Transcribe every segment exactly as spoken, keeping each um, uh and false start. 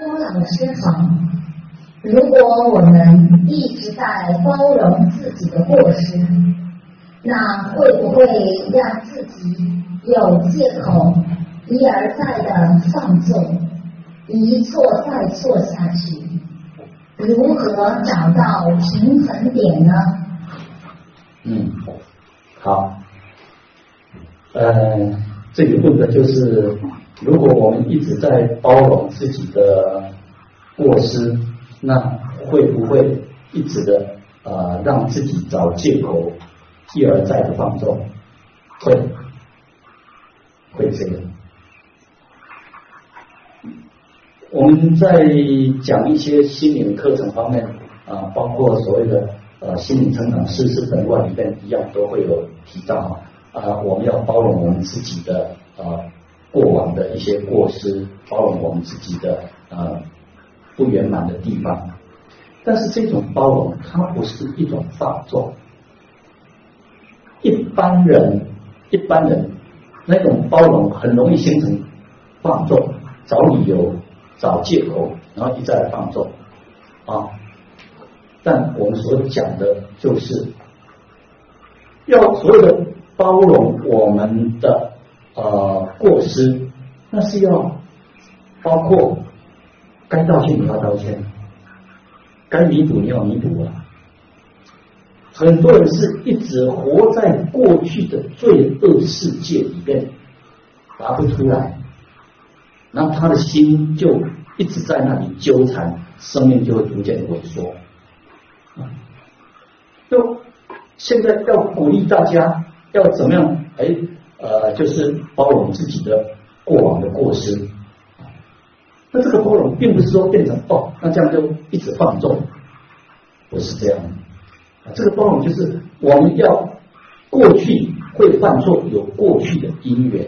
郭老师好，如果我们一直在包容自己的过失，那会不会让自己有借口一而再的放纵，一错再错下去？如何找到平衡点呢？ 嗯，好，呃，这个问的就是，如果我们一直在包容自己的过失，那会不会一直的呃让自己找借口，一而再的放纵？会，会这样。我们在讲一些心灵课程方面啊、呃，包括所谓的呃心灵成长世事本观里面一样都会有提到啊、呃，我们要包容我们自己的呃过往的一些过失，包容我们自己的呃不圆满的地方。但是这种包容它不是一种放纵，一般人一般人那种包容很容易形成放纵，找理由找借口，然后一再放纵啊。但我们所讲的就是要所有的包容我们的呃过失，那是要包括该道歉你要道歉，该弥补你要弥补啊。很多人是一直活在过去的罪恶世界里面拔不出来，然后他的心就一直在那里纠缠，生命就会逐渐萎缩。就现在要鼓励大家要怎么样？哎，呃，就是包容自己的过往的过失。那这个包容并不是说变成哦，那这样就一直放纵，不是这样的。这个包容就是我们要过去会犯错，有过去的因缘，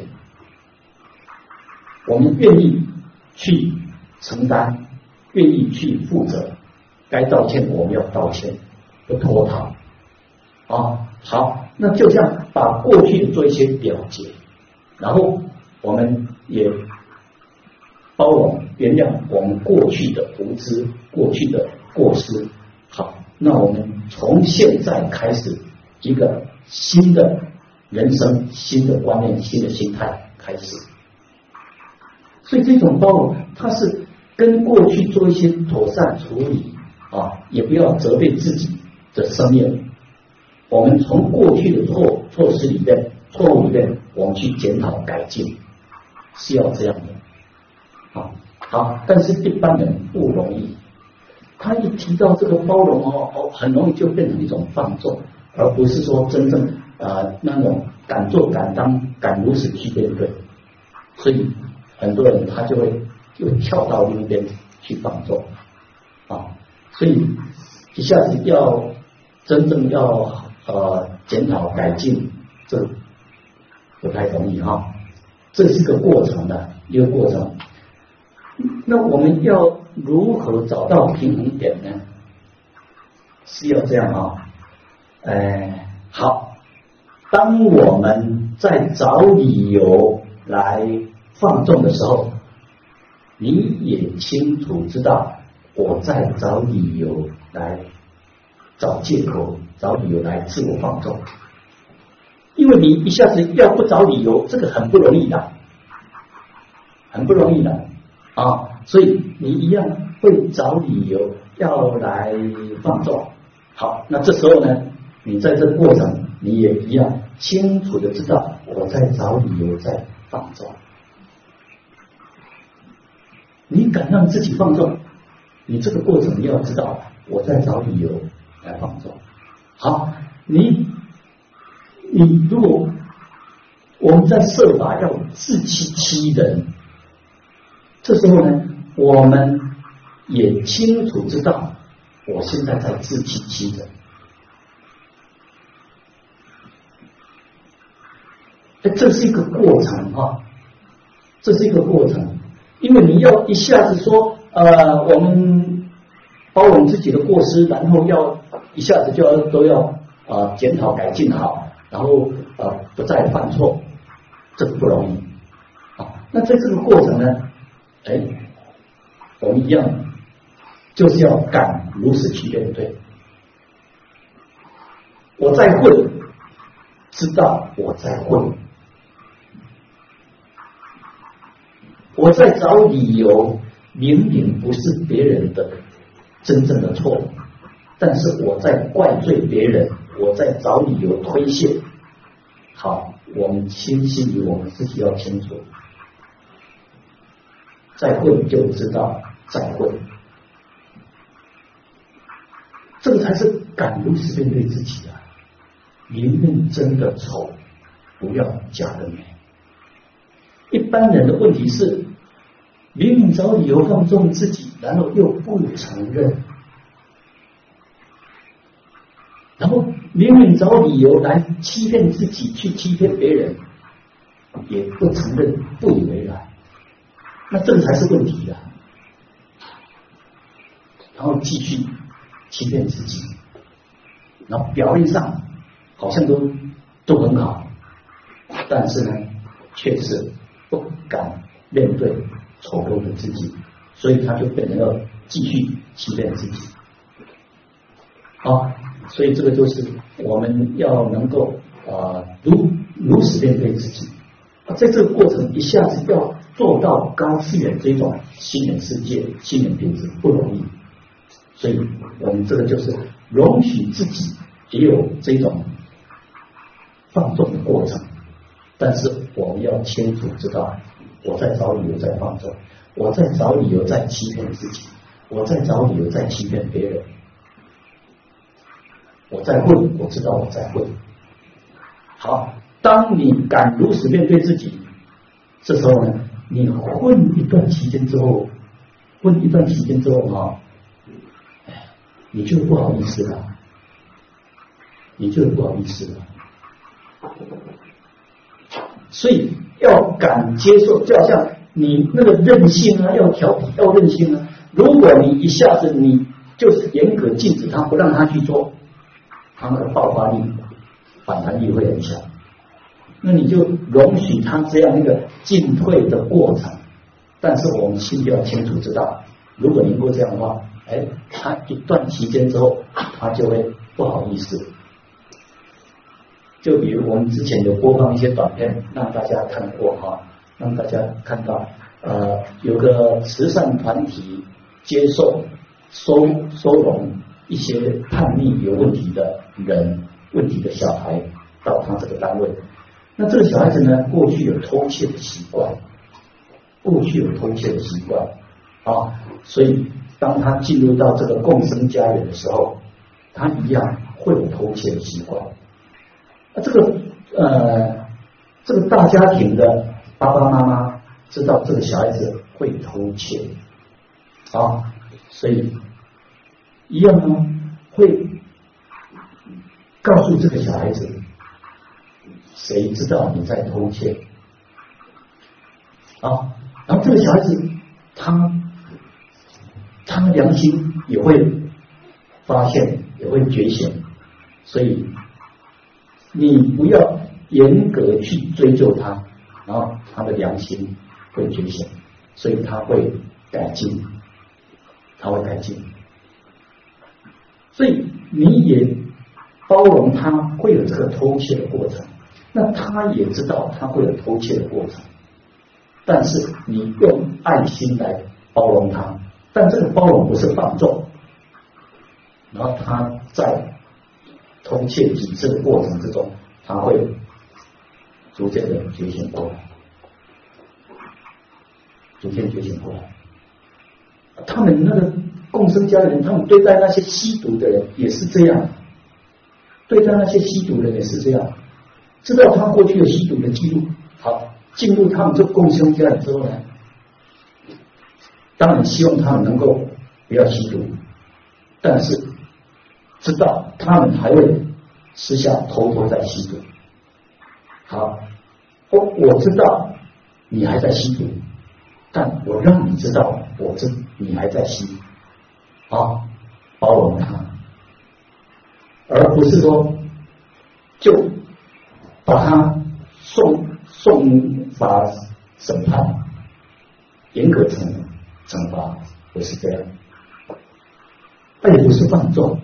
我们愿意去承担，愿意去负责，该道歉我们要道歉，不拖沓啊。好，那就这样把过去做一些了解，然后我们也包容原谅我们过去的无知，过去的过失。好，那我们从现在开始一个新的人生，新的观念，新的心态开始。所以这种包容它是跟过去做一些妥善处理啊，也不要责备自己的生命。我们从过去的错错失里面、错误里面，我们去检讨改进，是要这样的。好，好，但是一般人不容易。他一提到这个包容哦，哦，很容易就变成一种放纵，而不是说真正呃那种敢做敢当敢如实去面对。所以很多人他就会又跳到另一边去放纵啊，所以一下子要真正要呃检讨改进，这不太容易哈，这是个过程的一个过程。那我们要如何找到平衡点呢？是要这样啊，哎，好，当我们在找理由来放纵的时候，你也清楚知道我在找理由来找借口，找理由来自我放纵。因为你一下子要不找理由，这个很不容易的，很不容易的啊，所以你一样会找理由要来放纵。好，那这时候呢，你在这个过程，你也一样清楚的知道我在找理由在放纵。你敢让自己放纵，你这个过程你要知道我在找理由来放纵。好，你你如果我们在设法要自欺欺人，这时候呢，我们也清楚知道我现在在自欺欺人。这是一个过程啊，这是一个过程，因为你要一下子说呃，我们包容自己的过失，然后要一下子就要都要啊检讨改进好，然后呃不再犯错，这个不容易啊。那在这个过程呢，哎， 我们一样，就是要敢如实去面对。我在混，知道我在混，我在找理由，明明不是别人的真正的错，但是我在怪罪别人，我在找理由推卸。好，我们清晰于我们自己要清楚，在混就知道在混，这个才是敢如实面对自己啊！明明真的丑，不要假的美。一般人的问题是，明明找理由放纵自己，然后又不承认，然后明明找理由来欺骗自己，去欺骗别人，也不承认，不以为然，那这个才是问题啊！然后继续欺骗自己，然后表面上好像都都很好，但是呢，却是不敢面对丑陋的自己，所以他就变成了继续欺骗自己。好，所以这个就是我们要能够啊、呃、如如实面对自己。在这个过程，一下子要做到高次元这种心灵世界、心灵品质不容易，所以我们这个就是容许自己也有这种放纵的过程，但是我们要清楚知道，我在找理由在放纵，我在找理由在欺骗自己，我在找理由在欺骗别人，我在混，我知道我在混。好，当你敢如实面对自己，这时候呢，你混一段期间之后，混一段期间之后啊，你就不好意思了，你就不好意思了。所以要敢接受，就好像你那个任性啊，要调皮，要任性啊。如果你一下子你就是严格禁止他，不让他去做，他那个爆发力、反弹力会很强。那你就容许他这样一个进退的过程，但是我们心里要清楚知道，如果你不这样的话，哎，他一段期间之后，他就会不好意思。就比如我们之前有播放一些短片，让大家看过哈，让大家看到，呃，有个慈善团体接受收收容一些叛逆有问题的人、问题的小孩到他这个单位。那这个小孩子呢，过去有偷窃的习惯，过去有偷窃的习惯啊，所以当他进入到这个共生家园的时候，他一样会有偷窃的习惯。那这个呃，这个大家庭的爸爸妈妈知道这个小孩子会偷窃啊，所以一样呢，会告诉这个小孩子，谁知道你在偷窃啊？然后这个小孩子他他的良心也会发现，也会觉醒，所以你不要严格去追究他，然后他的良心会觉醒，所以他会改进，他会改进。所以你也包容他会有这个偷窃的过程，那他也知道他会有偷窃的过程，但是你用爱心来包容他，但这个包容不是放纵，然后他在偷窃几次的过程之中，他会逐渐的觉醒过来，逐渐觉醒过来。他们那个共生家人，他们对待那些吸毒的人也是这样，对待那些吸毒的人也是这样，知道他过去有吸毒的记录，好，进入他们这个共生家人之后呢，当然希望他们能够不要吸毒，但是知道他们还会私下偷偷在吸毒。好，我我知道你还在吸毒，但我让你知道我知你还在吸，啊，包容他，而不是说就把他送送罚审判，严格惩惩罚， 不是这样，爱不是放纵，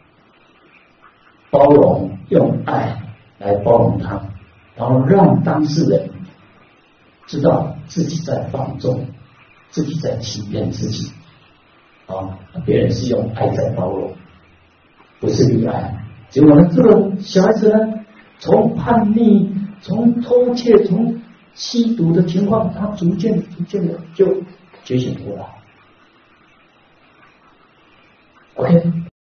包容，用爱来包容他，然后让当事人知道自己在放纵，自己在欺骗自己，啊，别人是用爱在包容，不是溺爱。结果呢，这个小孩子呢，从叛逆、从偷窃、从吸毒的情况，他逐渐逐渐的就觉醒过来。OK。